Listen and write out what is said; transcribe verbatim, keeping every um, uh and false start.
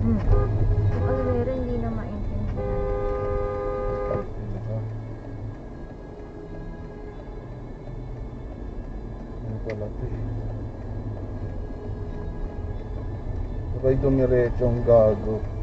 Hmm. Yung Almera hindi na maintindihan. Ano pala ito eh. Sabay dumiretso ang gago.